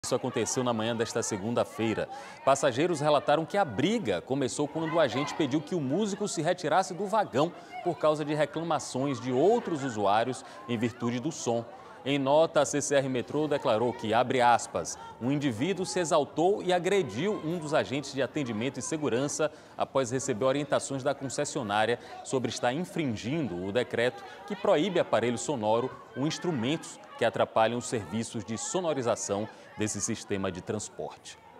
Isso aconteceu na manhã desta segunda-feira. Passageiros relataram que a briga começou quando o agente pediu que o músico se retirasse do vagão por causa de reclamações de outros usuários em virtude do som. Em nota, a CCR Metrô declarou que, abre aspas, um indivíduo se exaltou e agrediu um dos agentes de atendimento e segurança após receber orientações da concessionária sobre estar infringindo o decreto que proíbe aparelho sonoro ou instrumentos que atrapalham os serviços de sonorização desse sistema de transporte.